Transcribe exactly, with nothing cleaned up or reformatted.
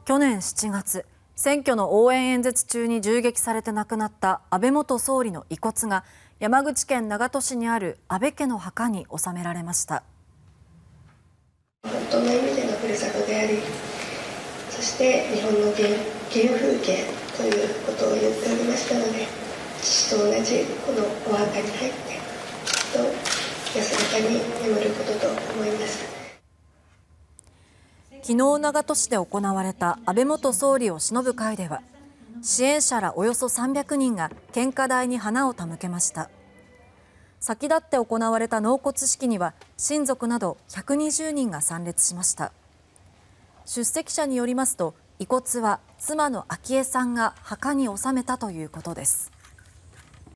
去年しちがつ、選挙の応援演説中に銃撃されて亡くなった安倍元総理の遺骨が山口県長門市にある安倍家の墓に納められました。 本当の意味でのふるさとであり、そして日本の原風景ということを言っておりましたので、父と同じこのお墓に入ってきっと安らかに眠ることと思います。 昨日長門市で行われた安倍元総理を偲ぶ会では、支援者らおよそさんびゃくにんが献花台に花を手向けました。先立って行われた納骨式には親族などひゃくにじゅうにんが参列しました。出席者によりますと、遺骨は妻の昭恵さんが墓に納めたということです。